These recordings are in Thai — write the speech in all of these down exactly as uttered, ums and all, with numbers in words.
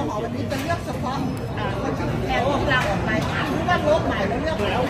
หวันนี้จะเลือกเฉพาะคนที่แทนที่เราออกไปหรือว่าโลกใหม่แล้วเลือกแล้ว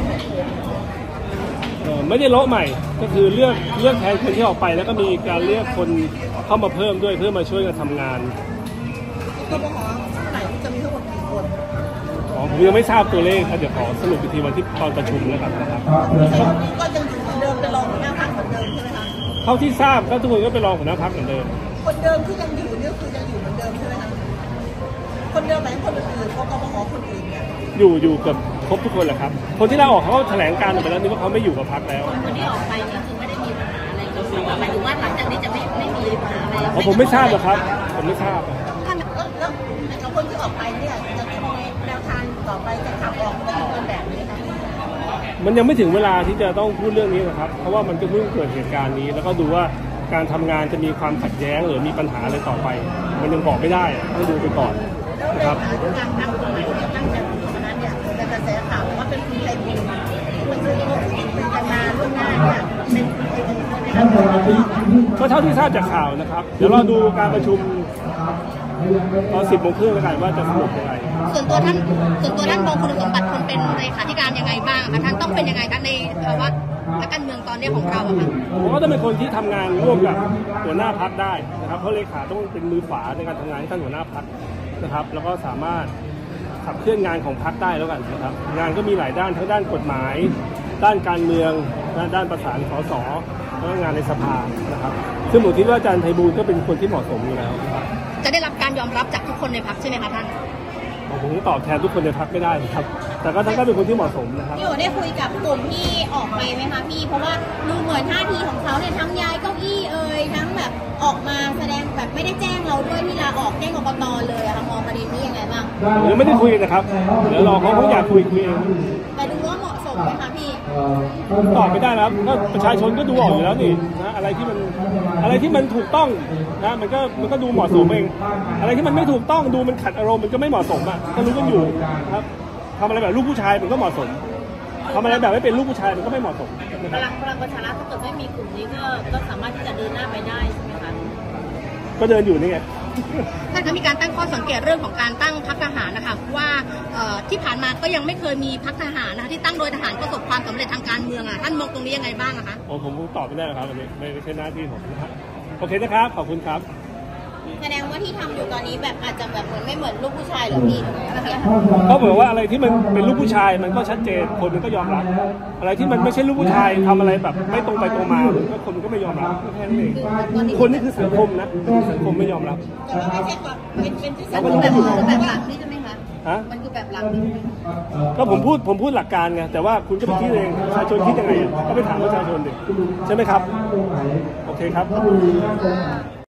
ไม่ได้โละใหม่ก็คือเลือกเลือกแทนคนที่ออกไปแล้วก็มีการเลือกคนเข้ามาเพิ่มด้วยเพื่อมาช่วยกันทำงานกบหไหนจะมีทั้งหมดกี่คนอ๋อผมยังไม่ทราบตัวเลขครับเดี๋ยวขอสรุปอีกทีวันที่ตอนประชุมแล้วกันนะครับก็ยังอยู่เหมือนเดิมเป็นรองหัวหน้าพรรคเหมือนเดิมใช่ไหมคะเท่าที่ทราบก็ทุกคนก็เป็นรองหัวหน้าพรรคเหมือนเดิมคนเดิมที่ยังอยู่นี่คือยังอยู่เหมือนเดิมใช่ไหมคะคนเดิมไหมคนอื่นๆเพราะกบหคนอื่นเนี่ยอยู่อยู่กับครบทุกคนแหละครับคนที่ลาออกเขาก็แถลงการออกไปแล้วนี่ว่าเขาไม่อยู่กับพรรคแล้วคนที่ออกไปนี่คือไม่ได้มีปัญหาอะไรกับหมายถึงว่าหลังจากนี้จะไม่ไม่มีปัญหาอะไรผมไม่ทราบหรอกครับผมไม่ทราบท่านแล้วแล้วคนที่ออกไปเนี่ยจะมีแนวทางต่อไปจะขับออกเป็นแบบนี้คะมันยังไม่ถึงเวลาที่จะต้องพูดเรื่องนี้นะครับเพราะว่ามันก็เพิ่งเกิดเหตุการณ์นี้แล้วก็ดูว่าการทำงานจะมีความขัดแย้งหรือมีปัญหาอะไรต่อไปมันยังบอกไม่ได้ต้องดูไปก่อนนะครับการนับคนเนี่ยตั้งแต่ตอนนั้นเนี่ยเป็นกระแสข่าวว่าเป็นคุณไทยบุญมันคือเป็นกันมาล่วงหน้าเนี่ยเป็นก็เท่าที่ทราบจากข่าวนะครับเดี๋ยวเราดูการประชุมตอนสิบโมงครึ่งแล้วกันว่าจะสรุปยังไงส่วนตัวท่านส่วนตัวท่านมองคุณสมบัติคนเป็นเลขาธิการยังไงบ้างคะท่านต้องเป็นยังไงคะในภาวะการเมืองตอนนี้ของเราอะค่ะผมก็ต้องเป็นคนที่ทำงานร่วมกับหัวหน้าพรรคได้นะครับเพราะเลขาต้องเป็นมือขวาในการทำงานให้ท่านหัวหน้าพรรคนะครับแล้วก็สามารถขับเคลื่อนงานของพรรคได้แล้วกันนะครับงานก็มีหลายด้านทั้งด้านกฎหมายด้านการเมืองด้านประสานสสแล้วก็งานในสภานะครับซึ่งผมคิดว่าอาจารย์ไพบูลย์ก็เป็นคนที่เหมาะสมอยู่แล้วจะได้รับการยอมรับจากทุกคนในพรรคใช่ไหมคะท่านผมตอบแทนทุกคนในพรรคไม่ได้ครับแต่ก็ท่านก็เป็นคนที่เหมาะสมนะครับพี่โอได้คุยกับกลุ่มที่ออกไปไหมคะพี่เพราะว่าดูเหมือนท่าทีของเขาเนี่ยทั้งย้ายเก้าอี้เอ่ยทั้งแบบออกมาแสดงแบบไม่ได้แจ้งเราด้วยที่ลาออกแจ้งกกตเลยอะค่ะมองประเด็นนี้ยังไงบ้างยังไม่ได้คุยกันนะครับเดี๋ยวรอเขาเขาอยากคุยคุยเองแต่ดูว่าเหมาะสมไหมคะพี่ตอบไม่ได้นะครับก็ประชาชนก็ดูออกอยู่แล้วนี่นะอะไรที่มันอะไรที่มันถูกต้องนะมันก็มันก็ดูเหมาะสมเองอะไรที่มันไม่ถูกต้องดูมันขัดอารมณ์มันก็ไม่เหมาะสมอ่ะก็รู้กันอยู่ครับทำอะไรแบบลูกผู้ชายมันก็เหมาะสมทำอะไรแบบไม่เป็นลูกผู้ชายมันก็ไม่เหมาะสมพลังพลังประชารัฐถ้าเกิดไม่มีกลุ่มนี้ก็ก็สามารถที่จะเดินหน้าไปได้ใช่ไหมคะก็เดินอยู่นี่ไงท่านก็มีการตั้งข้อสังเกตเรื่องของการตั้งพรรคทหารนะคะว่าที่ผ่านมาก็ยังไม่เคยมีพรรคทหารนะที่ตั้งโดยทหารประสบความสำเร็จทางการเมืองอ่ะท่านมองตรงนี้ยังไงบ้างอะคะโอ้ผมตอบไม่ได้ครับอันนี้ไม่ใช่หน้าที่ผมนะครับโอเคนะครับขอบคุณครับแสดงว่าที่ทำอยู่ตอนนี้แบบอาจจะแบบเหมือนไม่เหมือนลูกผู้ชายหรือพี่เขาบอกว่าอะไรที่มันเป็นลูกผู้ชายมันก็ชัดเจนคนมันก็ยอมรับอะไรที่มันไม่ใช่ลูกผู้ชายทำอะไรแบบไม่ตรงไปตรงมาก็คนมันก็ไม่ยอมรับแค่นั้นเองคนนี่คือสังคมนะสังคมไม่ยอมรับแต่ว่าไม่ใช่แบบเป็นเป็นที่สังคมแบบแบบหลักนี่ใช่ไหมคะฮะมันคือแบบหลักนี่ก็ผมพูดผมพูดหลักการไงแต่ว่าคุณก็ไปคิดเองประชาชนคิดยังไงก็ไปถามประชาชนดิใช่ไหมครับโอเคครับ